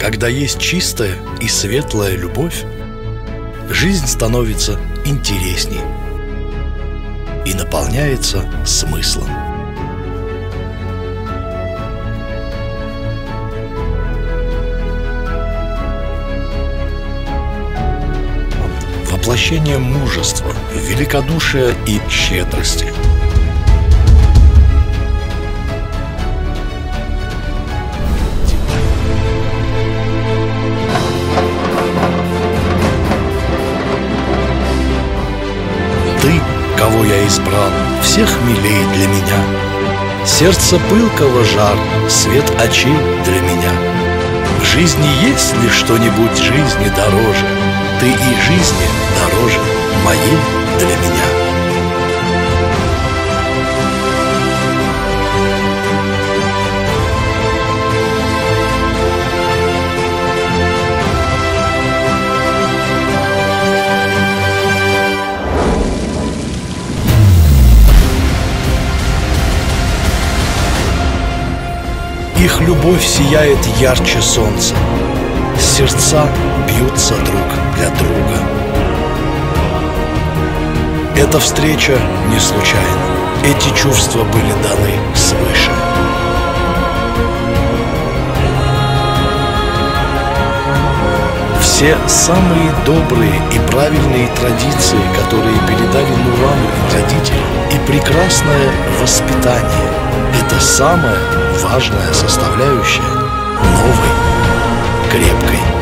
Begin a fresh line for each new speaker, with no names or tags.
Когда есть чистая и светлая любовь, жизнь становится интересней и наполняется смыслом. Воплощение мужества, великодушия и щедрости. Ты, кого я избрал, всех милей для меня. Сердце пылкого жар, свет очей для меня. В жизни есть ли что-нибудь жизни дороже? Ты и жизни дороже моей для меня. Их любовь сияет ярче солнца. Сердца бьются друг для друга. Эта встреча не случайна. Эти чувства были даны свыше. Все самые добрые и правильные традиции, которые передали Нурану родители, и прекрасное воспитание – это самая важная составляющая новой крепкой